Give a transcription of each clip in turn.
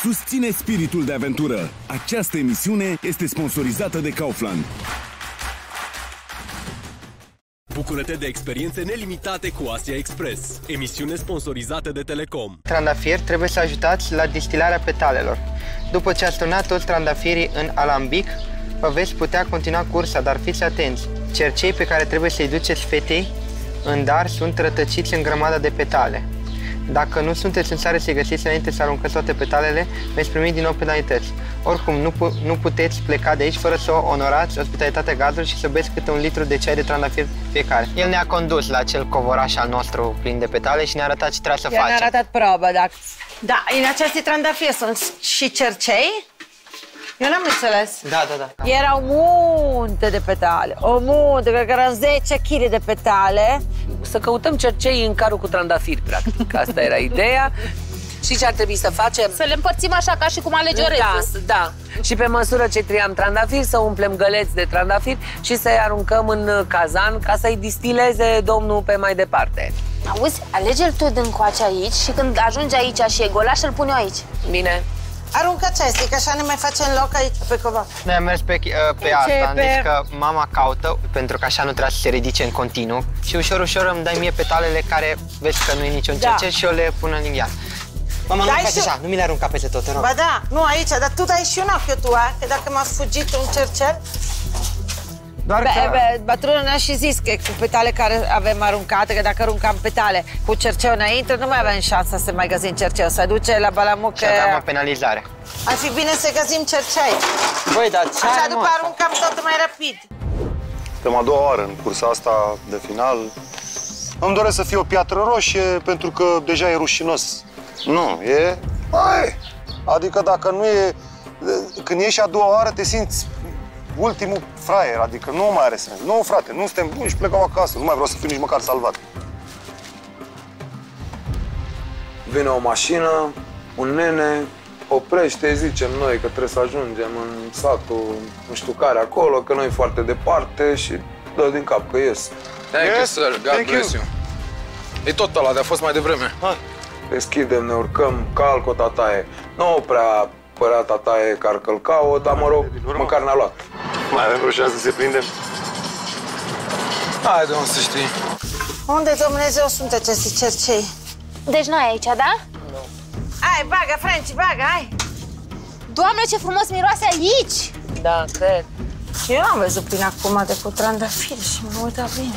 susține spiritul de aventură. Această emisiune este sponsorizată de Kaufland. Bucură-te de experiențe nelimitate cu Asia Express, emisiune sponsorizată de Telecom. Trandafiri trebuie să ajutați la distilarea petalelor. După ce ați turnat toți trandafirii în alambic, vă veți putea continua cursa, dar fiți atenți. Cercei pe care trebuie să-i duceți fetei în dar sunt rătăciți în grămada de petale. Dacă nu sunteți în stare să-i găsiți înainte să aruncați toate petalele, veți primi din nou penalități. Oricum, nu puteți pleca de aici fără să o onorați ospitalitatea gazului și să beți câte 1 litru de ceai de trandafir fiecare. El ne-a condus la acel covoraș al nostru plin de petale și ne-a arătat ce trebuie să facem. Ne-a arătat proba, dacă... Da, în aceste trandafiri sunt și cercei. Eu n-am înțeles. Da. Erau munte de petale, o munte, cred că erau 10 kg de petale. Să căutăm cercei în carul cu trandafiri, practic. Asta era ideea. Și ce ar trebui să facem? Să le împărțim așa, ca și cum alegi orezul. Da. Și pe măsură ce triam trandafiri, să umplem găleți de trandafiri și să-i aruncăm în cazan ca să-i distileze domnul pe mai departe. Auzi, alege-l tu încoace aici și când ajungi aici și e golaș, îl pun eu aici. Bine. Aruncați asta, că așa ne mai facem loc aici pe covac. Noi am mers pe asta, am zis că mama caută, pentru că așa nu trebuie să se ridice în continuu. Și ușor îmi dai mie petalele care vezi că nu e niciun cercel și eu le pun în lingheal. Mama, nu faci așa, nu mi le arunca peste tot, te rog. Ba da, nu aici, dar tu dai și un ochi tu, că dacă m-a fugit un cercel... Bătrânul ne-a și zis că cu petale care avem aruncate, că dacă aruncam petale cu cerceu înainte, nu mai avem șansa să mai găsim cerceu. Se duce la balamuc. Și aveam o penalizare. Ar fi bine să găsim cercei. Băi, dar ce așa după aruncam tot mai rapid. Suntem a doua oară în cursa asta de final. Îmi doresc să fie o piatră roșie, pentru că deja e rușinos. Nu, e... Hai! Adică dacă nu e... Când ieși a doua oară, te simți ultimul fraier, adică nu mai are sens. Nu, frate, nu suntem buni și plecăm acasă. Nu mai vreau să fiu nici măcar salvat. Vine o mașină, un nene, oprește, zicem noi că trebuie să ajungem în satul nu știu care acolo, că noi e foarte departe și dă din cap că ies. Thank you, sir. God bless you. E tot ăla, de-a fost mai devreme. Deschidem, ne urcăm, calc o tataie. Nu prea părea tataie că ar călca-o, dar mă rog, măcar ne-a luat. Mai avem vreo șansă să se prindem? Haide, om, să știi. Unde, Dumnezeu, sunt aceste cercei? Deci noi aici, da? Nu. Hai, bagă, Franci, bagă, hai! Doamne, ce frumos miroase aici! Da, cred. Eu n-am văzut până acum de cu trandafiri și mă uitat bine.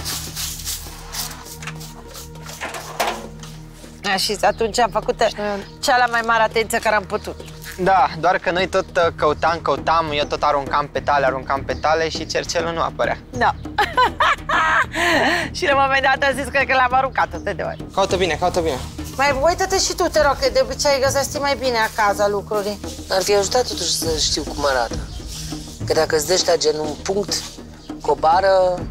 Și atunci am făcut cea mai mare atenție care am putut. Da, doar că noi tot căutam, eu tot aruncam petale și cercelul nu apărea. Da. Și la un moment dat a zis că l-am aruncat atât de ori. Caută bine. Mai uită-te și tu, te rog, că de obicei găsești mai bine acasă lucrurile. Ar fi ajutat totuși să știu cum arată. Că dacă îți dăști gen un punct, cobară...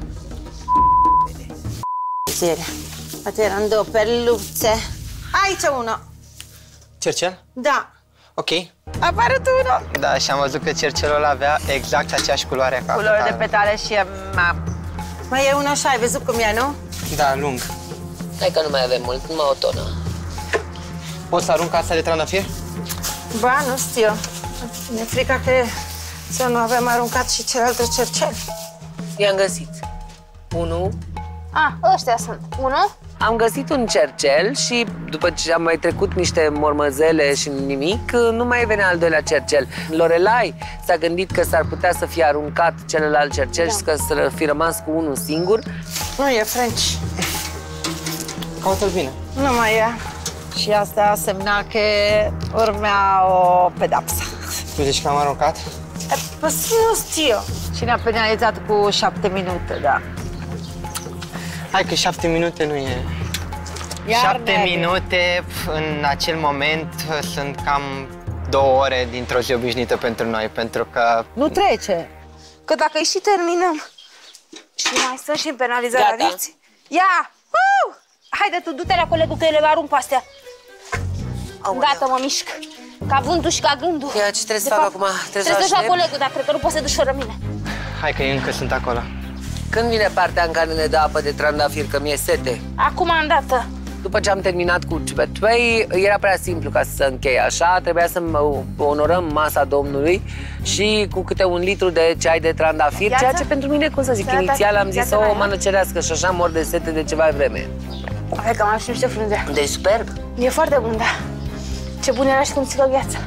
Seria. Poate eram 2 perluțe. Aici unul. Cercel? Da. Ok. A apărut unul. Da, și am văzut că cercelul ăla avea exact aceeași culoare ca culoare de petale și mai e unul așa, ai văzut cum e, nu? Da, lung. Hai că nu mai avem mult, numai o tonă. Poți să arunc asta de trandafir? Ba, nu știu. Mi-e frica că să nu avem aruncat și celelalte cerceli. I-am găsit. Unul. Ăștia sunt. Unul? Am găsit un cercel și după ce am mai trecut niște mormăzele și nimic, nu mai venea al doilea cercel. Lorelai s-a gândit că s-ar putea să fie aruncat celălalt cercel și că să fi rămas cu unul singur. Nu e, French. Caută-l bine. Nu mai e. Și asta semna că urmea o pedapsă. Tu zici că am aruncat? Păi nu știu. Și ne-a penalizat cu 7 minute, da. Hai că 7 minute nu e... 7 minute în acel moment sunt cam 2 ore dintr-o zi obișnuită pentru noi, pentru că... Nu trece. Că dacă îi și terminăm și mai stăm și în penalizarea vieții. Ia! Haide, tu du-te la colegul că eu le arunc pe astea. Gata, mă mișc. Ca vântul și ca gândul. Ia, ce trebuie să fac acum? Trebuie să duci la colegul, dar cred că nu poți să duci fără mine. Hai că încă sunt acolo. Când vine partea în care ne dă apă de trandafir, că mi-e sete? Acum îndată. După ce am terminat cu Cipetway, era prea simplu ca să închei așa. Trebuia să onorăm masa Domnului și cu câte 1 litru de ceai de trandafir, ceea ce pentru mine, cum să zic, inițial am zis o mană cerească și așa mor de sete de ceva vreme. Hai că am și niște frunze. Deci superb. E foarte bun, da. Ce bun era și cum țică gheața.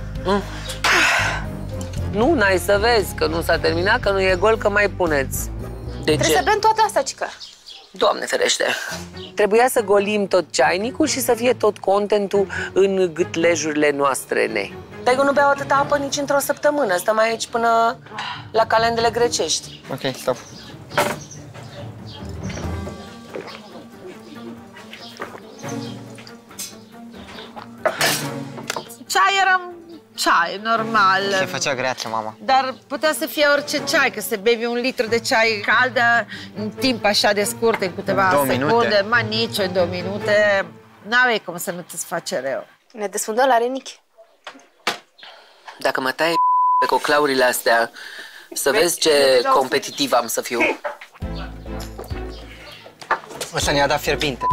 Nu, n-ai să vezi că nu s-a terminat, că nu e gol, că mai puneți. Trebuie să bem toată asta, cică. Doamne ferește! Trebuia să golim tot ceainicul și să fie tot contentul în gâtlejurile noastre, Dar eu nu beau atâta apă nici într-o săptămână. Stăm aici până la calendele grecești. Ok, stop. Ceai era ceai, normal. Se făcea greață, mama. Dar putea să fie orice ceai, că se bebi 1 litru de ceai caldă în timp așa de scurt, în câteva secunde. Ma nici în 2 minute. N-aveai cum să nu ți-ți face rău. Ne desfundăm la renichi. Dacă mă tai pe coclaurile astea, să vezi ce competitiv am să fiu. O să ne-a dat fierbinte.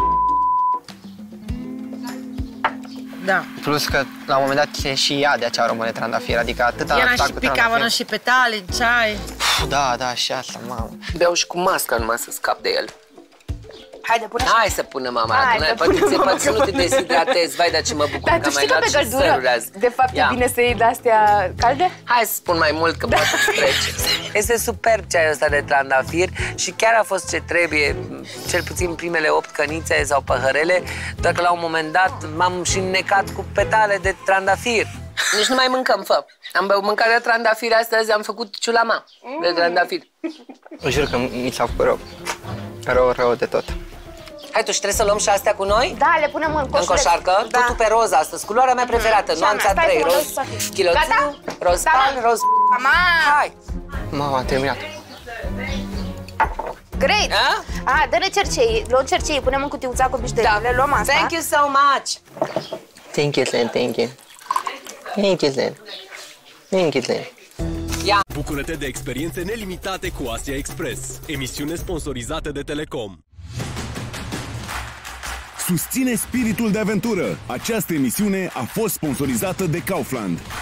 Da. Plus că la un moment dat se și ia de acea aromă de trandafir, adică atâta era și picavă și petale în ceai. Da, și asta, mamă. Beau și cu masca numai să scap de el. Haide, pune Hai să punem, mama. Poate să nu te deshidratezi. Vai, dar ce mă bucur că am mai luat și săruri azi. De fapt, e bine să iei de-astea calde? Hai să spun mai mult, că poate îți trece. Este superb ceaiul ăsta de trandafir și chiar a fost ce trebuie, cel puțin primele 8 cănițe sau păhărele, doar că la un moment dat m-am și înnecat cu petale de trandafir. Nici nu mai mâncăm, fă. Am mâncat de trandafir astăzi, am făcut ciulama de trandafir. Jur că mi s-a făcut rău. Rău de tot. Hai, tu și trebuie să luăm și astea cu noi? Da, le punem în coșuleț. În coșarcă? Da. Totul pe roz astăzi, culoarea mea preferată, nuanța 3, roz chiloțu, roz pan, roz... Mama! Hai! Mama, am terminat. Great! Dă-ne cercei, luăm cercei, punem în cutiuța cu bișterii, le luăm asta. Thank you so much! Thank you, Zen, thank you. Thank you, Zen. Thank you, Zen. Bucură-te de experiențe nelimitate cu Asia Express, emisiune sponsorizată de Telecom. Susține spiritul de aventură. Această emisiune a fost sponsorizată de Kaufland.